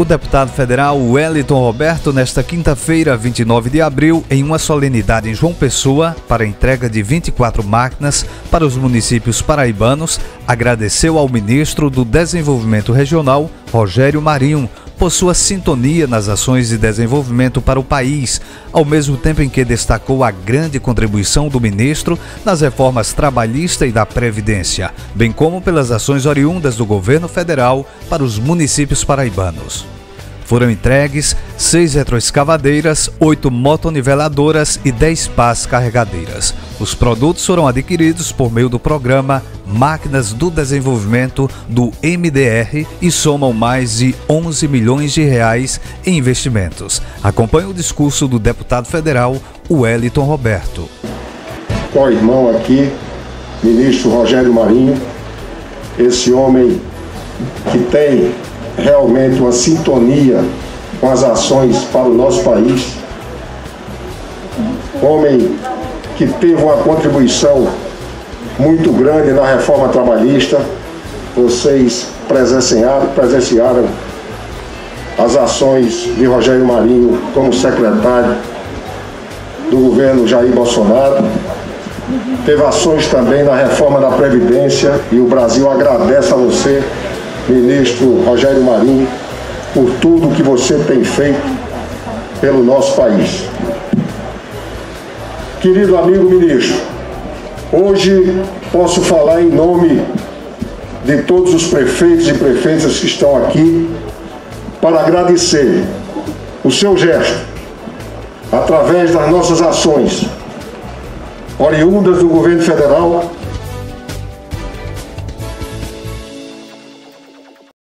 O deputado federal Wellington Roberto, nesta quinta-feira, 29 de abril, em uma solenidade em João Pessoa, para a entrega de 24 máquinas para os municípios paraibanos, agradeceu ao ministro do Desenvolvimento Regional, Rogério Marinho, por sua sintonia nas ações de desenvolvimento para o país, ao mesmo tempo em que destacou a grande contribuição do ministro nas reformas trabalhista e da Previdência, bem como pelas ações oriundas do governo federal para os municípios paraibanos. Foram entregues 6 retroescavadeiras, 8 motoniveladoras e 10 pás carregadeiras. Os produtos foram adquiridos por meio do programa Máquinas do Desenvolvimento do MDR e somam mais de 11 milhões de reais em investimentos. Acompanhe o discurso do deputado federal Wellington Roberto. Com o irmão aqui, ministro Rogério Marinho, esse homem que tem realmente uma sintonia com as ações para o nosso país, homem que teve uma contribuição muito grande na reforma trabalhista. Vocês presenciaram as ações de Rogério Marinho como secretário do governo Jair Bolsonaro. Teve ações também na reforma da Previdência e o Brasil agradece a você, ministro Rogério Marinho, por tudo que você tem feito pelo nosso país. Querido amigo ministro, hoje posso falar em nome de todos os prefeitos e prefeitas que estão aqui para agradecer o seu gesto, através das nossas ações oriundas do governo federal,